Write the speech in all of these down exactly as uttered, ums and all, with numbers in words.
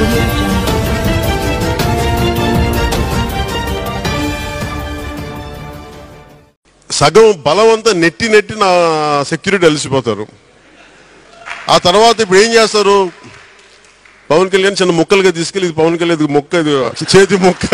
సగం బలవంతా నెట్టి నెట్టి నా సెక్యూరిటీ అలసిపోతారు. ఆ తర్వాత ఇప్పుడు ఏం చేస్తారు, పవన్ కళ్యాణ్ చిన్న ముక్కలుగా తీసుకెళ్ళి ఇది పవన్ కళ్యాణ్ మొక్క, ఇది చేతి మొక్క.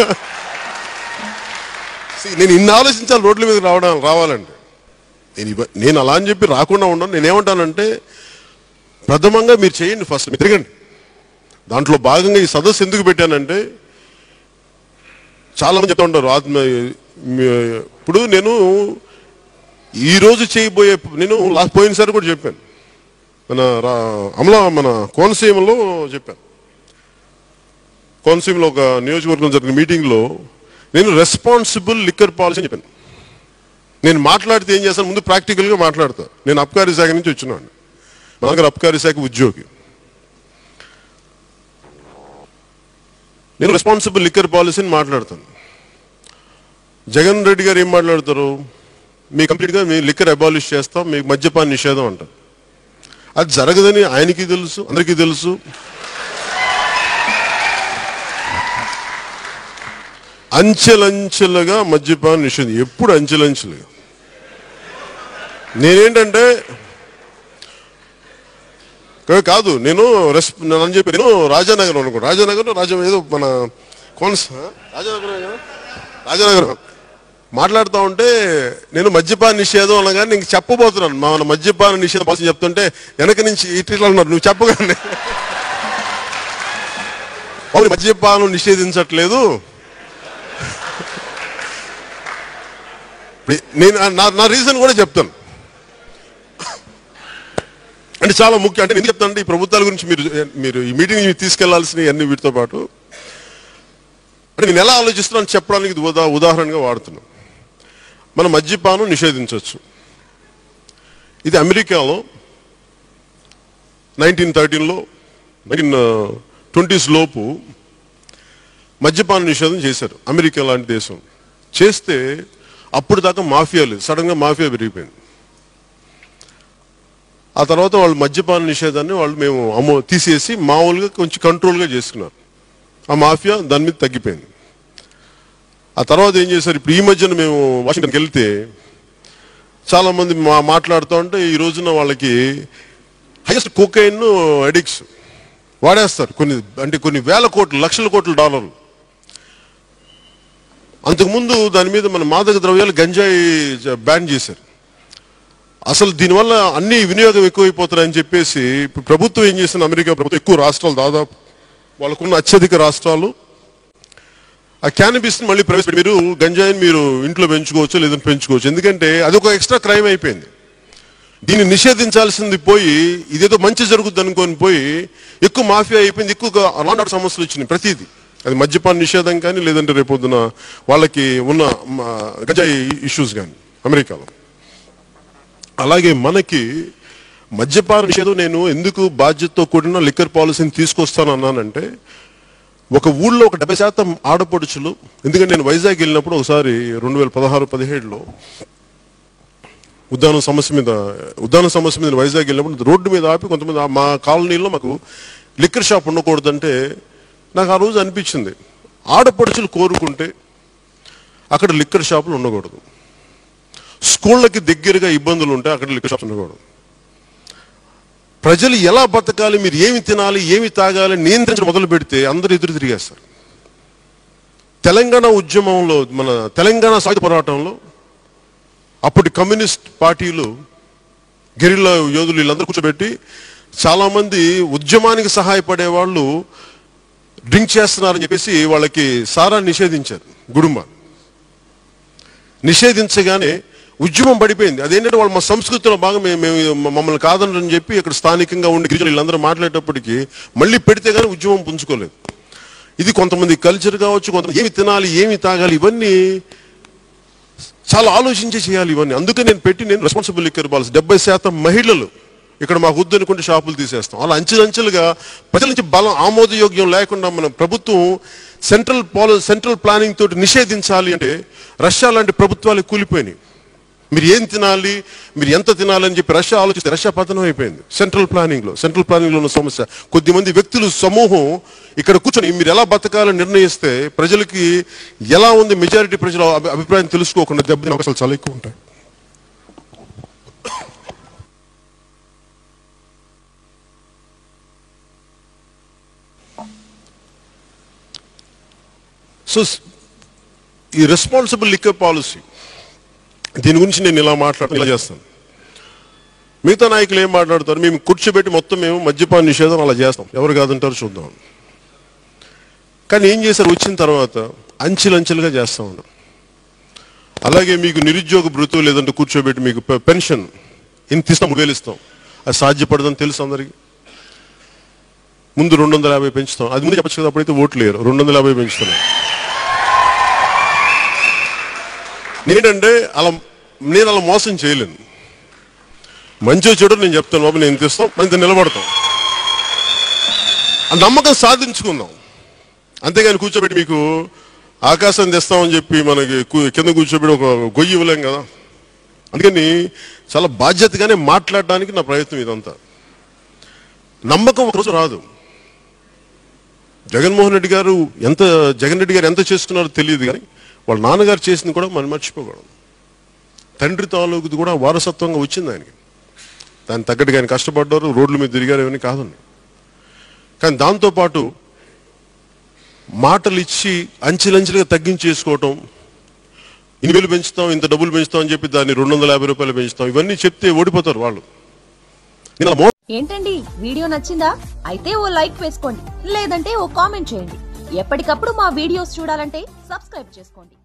నేను ఇన్ని ఆలోచించాలి రోడ్ల మీద రావడం రావాలంటే. నేను నేను అలా అని చెప్పి రాకుండా ఉండను. నేనేమంటానంటే ప్రథమంగా మీరు చేయండి, ఫస్ట్ మీరు తిరగండి. దాంట్లో భాగంగా ఈ సదస్సు ఎందుకు పెట్టానంటే చాలా మంది చెప్తా ఉంటారు ఆత్మ. ఇప్పుడు నేను ఈరోజు చేయబోయే, నేను లాస్ట్ పోయినసారి కూడా చెప్పాను, మన అమలా మన కోనసీమలో చెప్పాను. కోనసీమలో ఒక నియోజకవర్గం జరిగిన మీటింగ్లో నేను రెస్పాన్సిబుల్ లిక్కర్ పాలసీ అని చెప్పాను. నేను మాట్లాడితే ఏం చేస్తాను, ముందు ప్రాక్టికల్గా మాట్లాడతా. నేను అబ్కారీ శాఖ నుంచి వచ్చినాను, మా దగ్గర అబ్కారీ శాఖ ఉద్యోగి. నేను రెస్పాన్సిబుల్ లిక్కర్ పాలసీని మాట్లాడతాను. జగన్ రెడ్డి గారు ఏం మాట్లాడతారు, మీ కంప్లీట్గా మీ లిక్కర్ అబాలిష్ చేస్తాం, మీకు మద్యపాన నిషేధం అంటారు. అది జరగదని ఆయనకి తెలుసు, అందరికీ తెలుసు. అంచెలంచెలుగా మద్యపాన నిషేధం, ఎప్పుడు అంచెలంచెలుగా. నేనేంటంటే కాదు, నేను రెస్ అని చెప్పి నేను రాజానగరం అనుకో, రాజానగరం రాజా ఏదో మన కోనస రాజానగరం రాజానగరం మాట్లాడుతూ ఉంటే నేను మద్యపాన నిషేధం అనగానే నీకు చెప్పబోతున్నాను. మన మద్యపాన నిషేధం పాలసీ చెప్తుంటే వెనక నుంచి ఇట్లా అన్నారు, నువ్వు చెప్పగానే మద్యపానం నిషేధించట్లేదు. నేను నా రీజన్ కూడా చెప్తాను. అంటే చాలా ముఖ్యం. అంటే ఎందుకు చెప్తానంటే ఈ ప్రభుత్వాల గురించి మీరు మీరు ఈ మీటింగ్ తీసుకెళ్లాల్సినవి అన్ని వీటితో పాటు అంటే నేను ఎలా ఆలోచిస్తున్నాను చెప్పడానికి ఉదా ఉదాహరణగా వాడుతున్నాను. మనం మద్యపానం నిషేధించవచ్చు. ఇది అమెరికాలో నైన్టీన్ థర్టీన్లో నైన్టీన్ ట్వంటీస్ లోపు మద్యపాన నిషేధం చేశారు అమెరికా లాంటి దేశం. చేస్తే అప్పుడు దాకా మాఫియా లేదు, సడన్గా మాఫియా పెరిగిపోయింది. ఆ తర్వాత వాళ్ళు మద్యపాన నిషేధాన్ని వాళ్ళు మేము అమో తీసేసి మామూలుగా కొంచెం కంట్రోల్గా చేసుకున్నారు. ఆ మాఫియా దాని మీద తగ్గిపోయింది. ఆ తర్వాత ఏం చేశారు, ఇప్పుడు ఈ మధ్యన మేము వాషింగ్టన్కి వెళ్తే చాలామంది మా మాట్లాడుతూ ఉంటే ఈ రోజున వాళ్ళకి హైయెస్ట్ కోకైన్ అడిక్ట్స్ వాడేస్తారు, కొన్ని అంటే కొన్ని వేల కోట్లు లక్షల కోట్ల డాలర్లు. అంతకుముందు దాని మీద మన మాదక ద్రవ్యాలు గంజాయి బ్యాన్ చేశారు. అసలు దీనివల్ల అన్ని వినియోగం ఎక్కువైపోతారని చెప్పేసి ఇప్పుడు ప్రభుత్వం ఏం చేసింది, అమెరికా ప్రభుత్వం ఎక్కువ రాష్ట్రాలు, దాదాపు వాళ్ళకున్న అత్యధిక రాష్ట్రాలు ఆ క్యానబిస్ని మళ్ళీ ప్రవేశపెట్టి మీరు గంజాయిని మీరు ఇంట్లో పెంచుకోవచ్చు లేదని పెంచుకోవచ్చు. ఎందుకంటే అది ఒక ఎక్స్ట్రా క్రైమ్ అయిపోయింది. దీన్ని నిషేధించాల్సింది పోయి ఇదేదో మంచి జరుగుద్ది అనుకొని పోయి ఎక్కువ మాఫియా అయిపోయింది, ఎక్కువ అలాంటి సమస్యలు వచ్చినాయి ప్రతిదీ. అది మద్యపాన నిషేధం కానీ లేదంటే రేపొద్దున వాళ్ళకి ఉన్న గంజాయి ఇష్యూస్ కానీ అమెరికాలో. అలాగే మనకి మద్యపాన నిషేధం నేను ఎందుకు బాధ్యతతో కూడిన లిక్కర్ పాలసీని తీసుకొస్తాను అన్నానంటే ఒక ఊళ్ళో ఒక డెబ్బై శాతం ఆడపడుచులు, ఎందుకంటే నేను వైజాగ్ వెళ్ళినప్పుడు ఒకసారి రెండు వేల పదహారు పదిహేడులో ఉద్దానం సమస్య మీద ఉద్దానం సమస్య మీద వైజాగ్ వెళ్ళినప్పుడు రోడ్డు మీద ఆపి కొంతమంది మా కాలనీలో మాకు లిక్కర్ షాప్ ఉండకూడదంటే నాకు ఆ రోజు అనిపించింది, ఆడపడుచులు కోరుకుంటే అక్కడ లిక్కర్ షాపులు ఉండకూడదు, స్కూళ్ళకి దగ్గరగా ఇబ్బందులు ఉంటే అక్కడ లిక్కర్ షాప్స్ ఉండకూడదు. ప్రజలు ఎలా బతకాలి, మీరు ఏమి తినాలి ఏమి తాగాలి నియంత్రించడం మొదలు పెడితే అందరూ ఎదురు తిరిగేస్తారు. తెలంగాణ ఉద్యమంలో మన తెలంగాణ సాయుధ పోరాటంలో అప్పటి కమ్యూనిస్ట్ పార్టీలు గెరిల్లా యోధులు వీళ్ళందరూ కూర్చోబెట్టి చాలామంది ఉద్యమానికి సహాయపడే వాళ్ళు డ్రింక్ చేస్తున్నారని చెప్పేసి వాళ్ళకి సారా నిషేధించారు. గుడుంబ నిషేధించగానే ఉద్యమం పడిపోయింది. అదేంటంటే వాళ్ళు మా సంస్కృతిలో బాగా మేము మమ్మల్ని కాదని చెప్పి ఇక్కడ స్థానికంగా ఉండి గిరిజనులు వీళ్ళందరూ మాట్లాడేటప్పటికీ మళ్ళీ పెడితే కానీ ఉద్యమం పుంజుకోలేదు. ఇది కొంతమంది కల్చర్ కావచ్చు, కొంతమంది ఏమి తినాలి ఏమి తాగాలి ఇవన్నీ చాలా ఆలోచించే చేయాలి ఇవన్నీ. అందుకే నేను పెట్టి నేను రెస్పాన్సిబుల్ లిక్కర్ పాలసీ డెబ్బై శాతం మహిళలు ఇక్కడ మాకు వద్దు అనుకుంటే షాపులు తీసేస్తాం. అలా అంచెలంచెలుగా ప్రజల నుంచి బలం ఆమోదయోగ్యం లేకుండా మన ప్రభుత్వం సెంట్రల్ పాలసీ సెంట్రల్ ప్లానింగ్ తోటి నిషేధించాలి అంటే రష్యా లాంటి ప్రభుత్వాలు కూలిపోయినాయి. మీరు ఏం తినాలి మీరు ఎంత తినాలని చెప్పి రష్యా ఆలోచిస్తే రష్యా పతనం అయిపోయింది. సెంట్రల్ ప్లానింగ్లో సెంట్రల్ ప్లానింగ్లో ఉన్న సమస్య కొద్దిమంది వ్యక్తులు సమూహం ఇక్కడ కూర్చొని మీరు ఎలా బతకాలని నిర్ణయిస్తే ప్రజలకి ఎలా ఉంది మెజారిటీ ప్రజల అభిప్రాయం తెలుసుకోకుండా దెబ్బతినే అవకాశాలు చాలా ఎక్కువ ఉంటాయి. సో ఈ రెస్పాన్సిబుల్ లిక్కర్ పాలసీ దీని గురించి నేను ఇలా మాట్లాడ ఇలా చేస్తాను. మిగతా నాయకులు ఏం మాట్లాడతారు, మేము కూర్చోబెట్టి మొత్తం మేము మద్యపాన నిషేధం అలా చేస్తాం, ఎవరు కాదంటారు చూద్దాం. కానీ ఏం చేశారు, వచ్చిన తర్వాత అంచెలంచెలుగా చేస్తా ఉన్నాం. అలాగే మీకు నిరుద్యోగ భృతులు లేదంటే కూర్చోబెట్టి మీకు పెన్షన్ ఇంత ఇస్తాం, మూడు వేలు ఇస్తాం. అది సాధ్యపడదని తెలుసు అందరికీ. ముందు రెండు వందల యాభై పెంచుతాం, అది ముందు చెప్పచ్చు కదా, అప్పుడైతే ఓట్లు లేరు. రెండు వందల యాభై పెంచుతున్నాం. నేనంటే అలా నేను అలా మోసం చేయలేను. మంచి చెడు నేను చెప్తాను, బాబు నేను తెస్తాం, ఇంత నిలబడతాం, ఆ నమ్మకం సాధించుకుందాం. అంతేగాని కూర్చోబెట్టి మీకు ఆకాశం తెస్తామని చెప్పి మనకి కింద కూర్చోబెట్టి ఒక గొయ్యి ఇవ్వలేం కదా. అందుకని చాలా బాధ్యతగానే మాట్లాడడానికి నా ప్రయత్నం ఇదంతా. నమ్మకం ఒకరోజు రాదు. జగన్మోహన్ రెడ్డి గారు ఎంత జగన్ రెడ్డి గారు ఎంత చేసుకున్నారో తెలియదు, కానీ వాళ్ళ నాన్నగారు చేసింది కూడా మనం మర్చిపోకూడదు. తండ్రి తాలూకుది కూడా వారసత్వంగా వచ్చింది ఆయనకి. దాన్ని తగ్గట్టుగా ఆయన కష్టపడ్డారు, రోడ్ల మీద తిరిగారు, ఇవన్నీ కాదండి. కానీ దాంతోపాటు మాటలు ఇచ్చి అంచెలంచెలుగా తగ్గించేసుకోవటం, ఇన్ని వేలు పెంచుతాం, ఇంత డబ్బులు పెంచుతాం అని చెప్పి దాన్ని రెండు వందల యాభై రూపాయలు పెంచుతాం, ఇవన్నీ చెప్తే ఓడిపోతారు వాళ్ళు. ఏంటండి వీడియో నచ్చిందా? అయితే ఓ లైక్ వేసుకోండి, లేదంటే ఓ కామెంట్ చేయండి. ఎప్పటికప్పుడు మా వీడియోస్ చూడాలంటే సబ్స్క్రైబ్ చేసుకోండి.